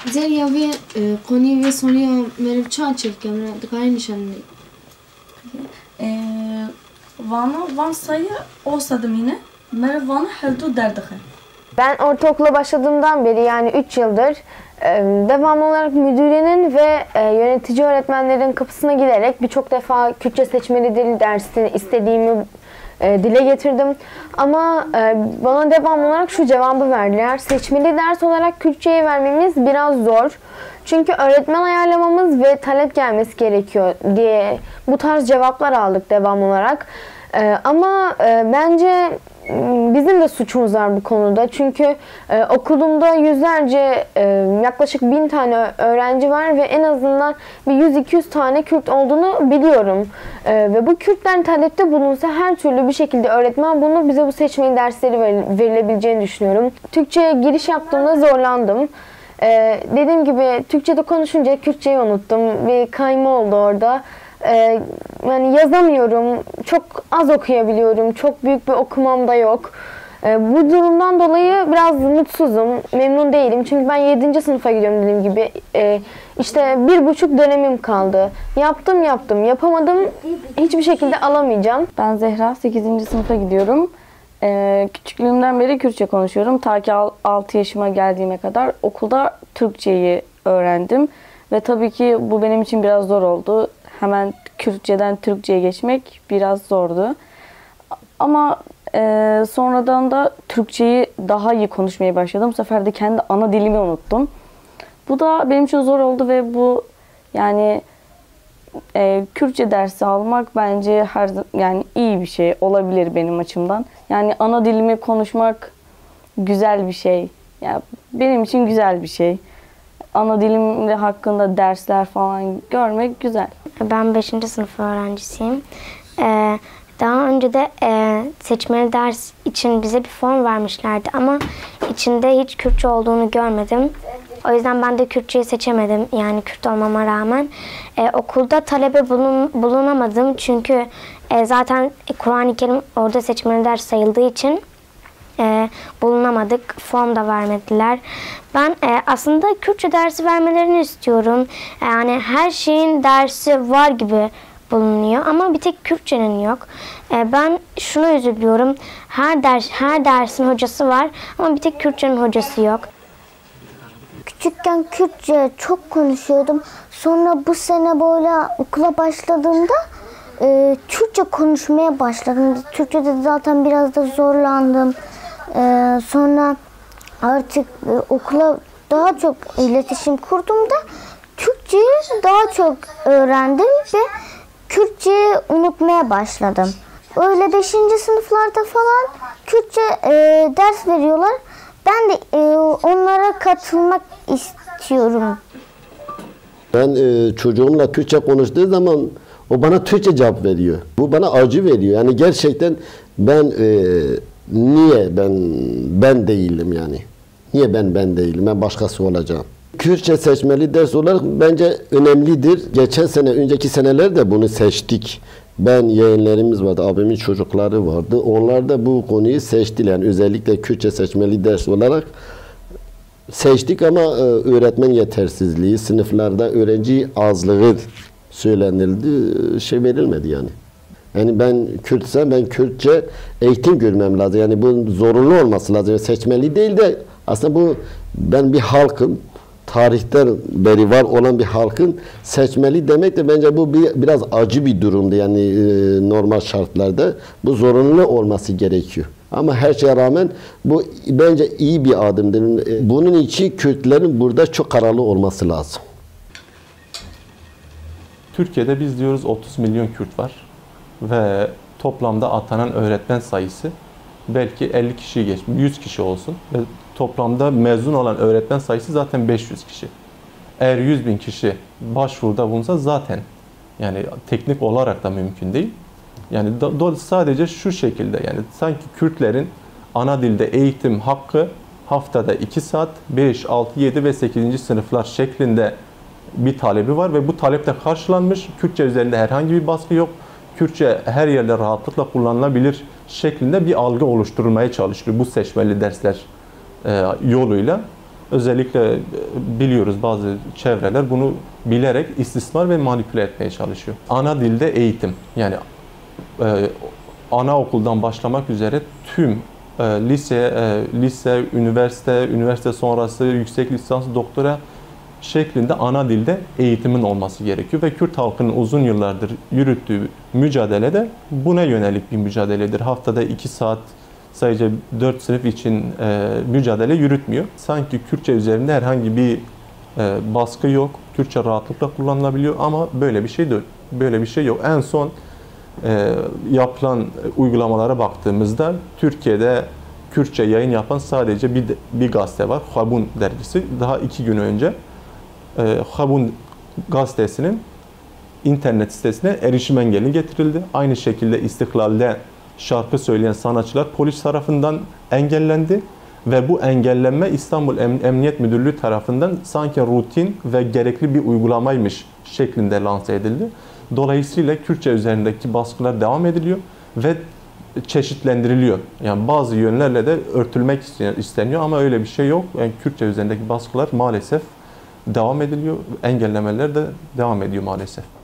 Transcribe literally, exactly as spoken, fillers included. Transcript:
زي وی قونی وی سونی مرب چند چیل کم دکاری نشانی. Van'a Van sayı olsadım yine. Merhaba Van'a her du derdiğe. Ben ortaokula başladığımdan beri yani üç yıldır devamlı olarak müdürenin ve yönetici öğretmenlerin kapısına giderek birçok defa Kürtçe seçmeli dil dersini istediğimi dile getirdim. Ama bana devamlı olarak şu cevabı verdiler. Seçmeli ders olarak Kürtçeyi vermemiz biraz zor. Çünkü öğretmen ayarlamamız ve talep gelmesi gerekiyor diye bu tarz cevaplar aldık devamlı olarak. Ama bence bizim de suçumuz var bu konuda. Çünkü e, okulumda yüzlerce, e, yaklaşık bin tane öğrenci var ve en azından bir yüz iki yüz tane Kürt olduğunu biliyorum. E, ve bu Kürtler talepte bulunsa her türlü bir şekilde öğretmen bunu bize bu seçmeli dersleri ver, verilebileceğini düşünüyorum. Türkçe'ye giriş yaptığımda zorlandım. E, dediğim gibi Türkçe'de konuşunca Kürtçeyi unuttum. Bir kayma oldu orada. Ee, yani yazamıyorum, çok az okuyabiliyorum, çok büyük bir okumam da yok. Ee, bu durumdan dolayı biraz mutsuzum, memnun değilim. Çünkü ben yedinci sınıfa gidiyorum dediğim gibi. Ee, işte bir buçuk dönemim kaldı. Yaptım yaptım, yapamadım, hiçbir şekilde alamayacağım. Ben Zehra, sekizinci sınıfa gidiyorum. Ee, küçüklüğümden beri Kürtçe konuşuyorum. Ta ki altı yaşıma geldiğime kadar okulda Türkçeyi öğrendim. Ve tabii ki bu benim için biraz zor oldu. Hemen Kürtçeden Türkçe'ye geçmek biraz zordu. Ama e, sonradan da Türkçeyi daha iyi konuşmaya başladım. Bu sefer de kendi ana dilimi unuttum. Bu da benim için zor oldu ve bu yani e, Kürtçe dersi almak bence her yani iyi bir şey olabilir benim açımdan. Yani ana dilimi konuşmak güzel bir şey. Yani benim için güzel bir şey. Ana dilimle hakkında dersler falan görmek güzel. Ben beşinci sınıf öğrencisiyim. Ee, daha önce de e, seçmeli ders için bize bir form vermişlerdi ama içinde hiç Kürtçe olduğunu görmedim. O yüzden ben de Kürtçeyi seçemedim, yani Kürt olmama rağmen. Ee, okulda talebe bulun, bulunamadım çünkü e, zaten Kur'an-ı Kerim orada seçmeli ders sayıldığı için E, bulunamadık. Form da vermediler. Ben e, aslında Kürtçe dersi vermelerini istiyorum. Yani her şeyin dersi var gibi bulunuyor ama bir tek Kürtçenin yok. E, ben şuna üzülüyorum. Her ders her dersin hocası var ama bir tek Kürtçenin hocası yok. Küçükken Kürtçe çok konuşuyordum. Sonra bu sene böyle okula başladığımda e, Türkçe konuşmaya başladım. Türkçe'de zaten biraz da zorlandım. Ee, sonra artık e, okula daha çok iletişim kurduğumda Türkçeyi daha çok öğrendim ve Kürtçeyi unutmaya başladım. Öyle beşinci sınıflarda falan Kürtçe e, ders veriyorlar. Ben de e, onlara katılmak istiyorum. Ben e, çocuğumla Türkçe konuştuğu zaman o bana Türkçe cevap veriyor. Bu bana acı veriyor. Yani gerçekten ben e, niye ben ben değilim yani? Niye ben ben değilim? Ben başkası olacağım. Kürtçe seçmeli ders olarak bence önemlidir. Geçen sene, önceki senelerde bunu seçtik. Ben yeğenlerimiz vardı, abimin çocukları vardı. Onlar da bu konuyu seçtiler. Yani özellikle Kürtçe seçmeli ders olarak seçtik ama öğretmen yetersizliği, sınıflarda öğrenci azlığı söylenildi. Şey verilmedi yani. Yani ben Kürtsem ben Kürtçe eğitim görmem lazım. Yani bu zorunlu olması lazım. Seçmeli değil de aslında bu ben bir halkım. Tarihten beri var olan bir halkın seçmeli demek de bence bu bir, biraz acı bir durumdu. Yani e, normal şartlarda bu zorunlu olması gerekiyor. Ama her şeye rağmen bu bence iyi bir adımdır. Bunun için Kürtlerin burada çok kararlı olması lazım. Türkiye'de biz diyoruz otuz milyon Kürt var ve toplamda atanan öğretmen sayısı belki elli kişiyi geç, yüz kişi olsun ve toplamda mezun olan öğretmen sayısı zaten beş yüz kişi. Eğer yüz bin kişi başvuruda bulunsa zaten yani teknik olarak da mümkün değil. Yani sadece şu şekilde yani sanki Kürtlerin ana dilde eğitim hakkı haftada iki saat beş, altı, yedi ve sekizinci sınıflar şeklinde bir talebi var ve bu talep de karşılanmış. Kürtçe üzerinde herhangi bir baskı yok. Kürtçe her yerde rahatlıkla kullanılabilir şeklinde bir algı oluşturulmaya çalışılıyor bu seçmeli dersler e, yoluyla. Özellikle biliyoruz bazı çevreler bunu bilerek istismar ve manipüle etmeye çalışıyor. Ana dilde eğitim, yani e, anaokuldan başlamak üzere tüm e, lise, e, lise, üniversite, üniversite sonrası yüksek lisans, doktora şeklinde ana dilde eğitimin olması gerekiyor ve Kürt halkının uzun yıllardır yürüttüğü mücadele de buna yönelik bir mücadeledir. Haftada iki saat sadece dört sınıf için e, mücadele yürütmüyor. Sanki Kürtçe üzerinde herhangi bir e, baskı yok. Kürtçe rahatlıkla kullanılabiliyor ama böyle bir şey de böyle bir şey yok. En son e, yapılan uygulamalara baktığımızda Türkiye'de Kürtçe yayın yapan sadece bir bir gazete var. Habun dergisi. Daha iki gün önce e, Habun gazetesinin internet sitesine erişim engeli getirildi. Aynı şekilde İstiklal'de şarkı söyleyen sanatçılar polis tarafından engellendi ve bu engellenme İstanbul Emniyet Müdürlüğü tarafından sanki rutin ve gerekli bir uygulamaymış şeklinde lanse edildi. Dolayısıyla Kürtçe üzerindeki baskılar devam ediliyor ve çeşitlendiriliyor. Yani bazı yönlerle de örtülmek isteniyor ama öyle bir şey yok. Yani Kürtçe üzerindeki baskılar maalesef devam ediliyor. Engellemeler de devam ediyor maalesef.